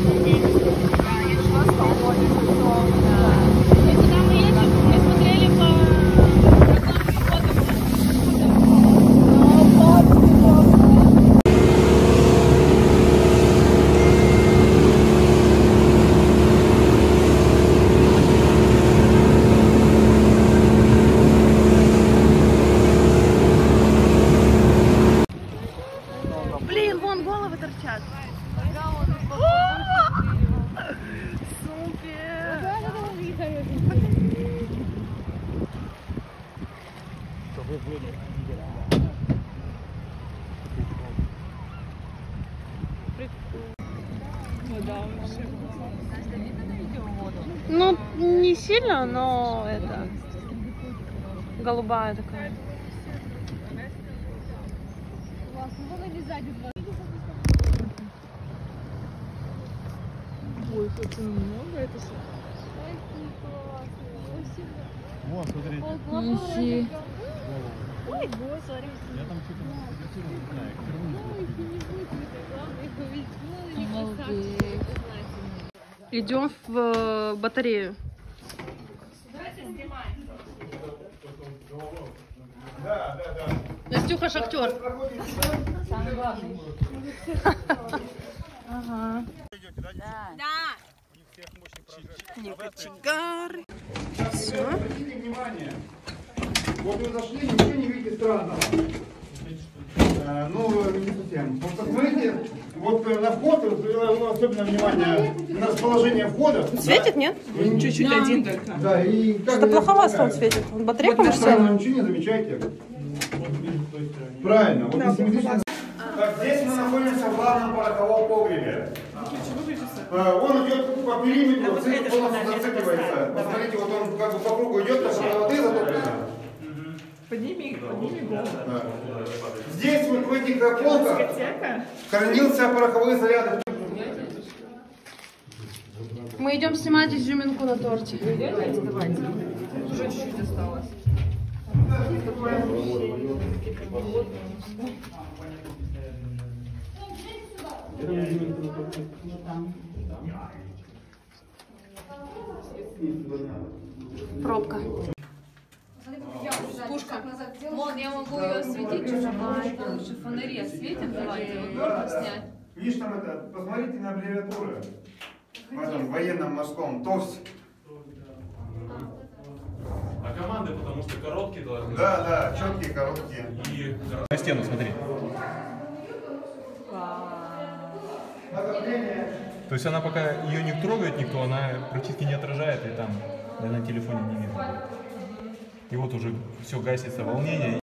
Блин, вон головы торчат. Супер! Ну, не сильно, но это голубая такая. Ой, хоть много это все. Вот, смотрите. Ищи. Ой, сори. Я там что-то не знаю. Идем в батарею. Да. Настюха шахтер. Самый главный. Ага. Да. Не кочегары. Все. Обратите внимание. Вот вы зашли, ничего не видите странного. Ну, не совсем. Посмотрите, вот на вход, особенно внимание на расположение входа. Светит, да? нет? Чуть-чуть один только. Да, и Что-то плоховато он светит. Батарейка Вот может села? ничего не замечаете. Правильно. Вот если мы видим- Так, здесь мы находимся в главном пороховом погребе. Он идет по периметру, цикл полностью зацикливается. Посмотрите, вот он как бы по кругу идет, там воды затоплено. Подними голову. Да. Здесь вот в этих полках хранился пороховые заряды. Мы идем снимать изюминку на торте. Давайте. Уже чуть-чуть осталось. Пробка. Пушка. Вон, я могу ее осветить чуть-чуть, это лучше фонари осветим, давайте, вот можно снять. Видишь, там это, посмотрите на аббревиатуры в этом военном морском ТОВС. А команды, потому что короткие должны. Да, четкие, короткие. И на стену смотри. То есть она пока ее не трогает никто, она практически не отражает, и там на телефоне не видно. И вот уже все гасится волнение.